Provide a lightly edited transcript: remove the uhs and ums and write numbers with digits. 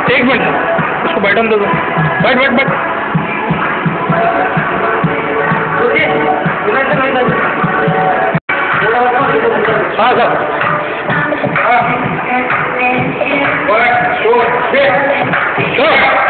एक मिनट उसको बैठन दो। बैठ बैठ बैठ। हाँ सर। हाँ।